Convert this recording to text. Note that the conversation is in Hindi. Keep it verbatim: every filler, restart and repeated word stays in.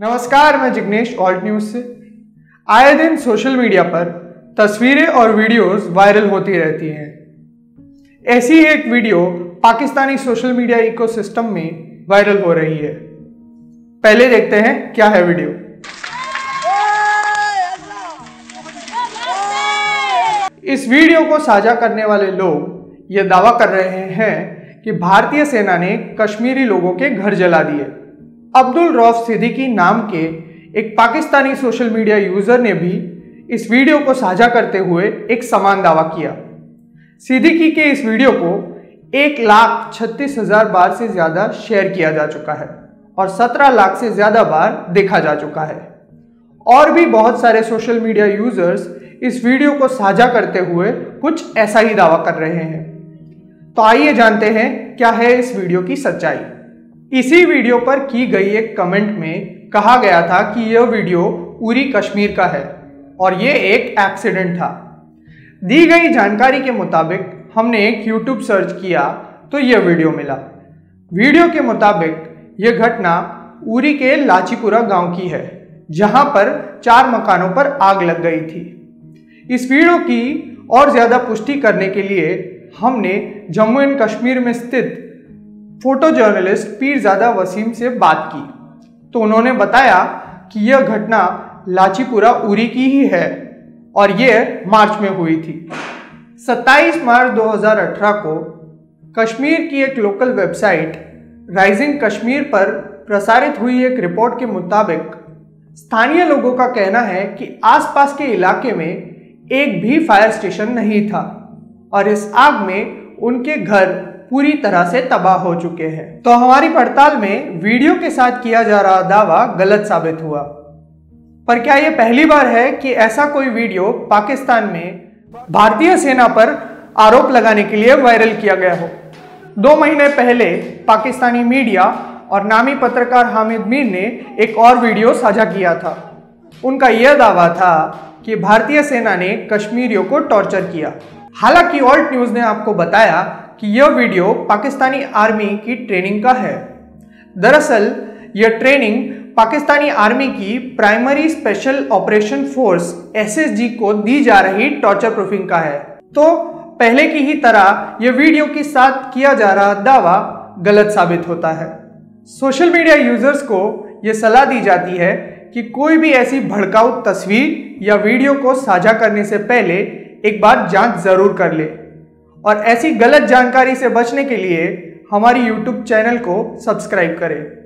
नमस्कार, मैं जिग्नेश ऑल्ट न्यूज से। आए दिन सोशल मीडिया पर तस्वीरें और वीडियोस वायरल होती रहती हैं। ऐसी ही एक video Pakistani social media ecosystem में वायरल हो रही है। पहले देखते हैं क्या है वीडियो। इस वीडियो को साझा करने वाले लोग ये दावा कर रहे हैं कि भारतीय सेना ने कश्मीरी लोगों के घर जला दिए। अब्दुल रऊफ सिद्दीकी नाम के एक पाकिस्तानी सोशल मीडिया यूजर ने भी इस वीडियो को साझा करते हुए एक समान दावा किया। सिद्दीकी के इस वीडियो को एक लाख छत्तीस हजार बार से ज्यादा शेयर किया जा चुका है और सत्रह लाख से ज्यादा बार देखा जा चुका है। और भी बहुत सारे सोशल मीडिया यूजर्स इस वीडियो को साझा करते हुए कुछ ऐसा ही दावा कर रहे हैं। तो आइए जानते हैं क्या है इस वीडियो की सच्चाई। इसी वीडियो पर की गई एक कमेंट में कहा गया था कि यह वीडियो उरी कश्मीर का है और यह एक एक्सीडेंट था। दी गई जानकारी के मुताबिक हमने एक यूट्यूब सर्च किया तो यह वीडियो मिला। वीडियो के मुताबिक यह घटना उरी के लाचीपुरा गांव की है, जहां पर चार मकानों पर आग लग गई थी। इस वीडियो की और ज्यादा पुष्टि करने के लिए हमने जम्मू एंड कश्मीर में स्थित फोटो जर्नलिस्ट पीरजादा वसीम से बात की तो उन्होंने बताया कि यह घटना लाचीपुरा उरी की ही है और यह मार्च में हुई थी। सत्ताईस मार्च दो हज़ार अठारह को कश्मीर की एक लोकल वेबसाइट राइजिंग कश्मीर पर प्रसारित हुई एक रिपोर्ट के मुताबिक स्थानीय लोगों का कहना है कि आसपास के इलाके में एक भी फायर स्टेशन नहीं था और इस आग में उनके घर पूरी तरह से तबाह हो चुके हैं। तो हमारी पड़ताल में वीडियो के साथ किया जा रहा दावा गलत साबित हुआ। पर क्या यह पहली बार है कि ऐसा कोई वीडियो पाकिस्तान में भारतीय सेना पर आरोप लगाने के लिए वायरल किया गया हो? दो महीने पहले पाकिस्तानी मीडिया और नामी पत्रकार हामिद मीर ने एक और वीडियो साझा किया था। उनका यह दावा था कि भारतीय सेना ने कश्मीरियों को टॉर्चर किया। हालांकि ऑल्ट न्यूज ने आपको बताया कि यह वीडियो पाकिस्तानी आर्मी की ट्रेनिंग का है। दरअसल यह ट्रेनिंग पाकिस्तानी आर्मी की primary special operation force S S G को दी जा रही टॉर्चर प्रूफिंग का है। तो पहले की ही तरह यह वीडियो के साथ किया जा रहा दावा गलत साबित होता है। सोशल मीडिया यूजर्स को यह सलाह दी जाती है कि कोई भी ऐसी भड़काऊ तस्वीर या वीडियो को साझा करने से पहले एक बार जांच जरूर कर ले और ऐसी गलत जानकारी से बचने के लिए हमारी यूट्यूब चैनल को सब्सक्राइब करें।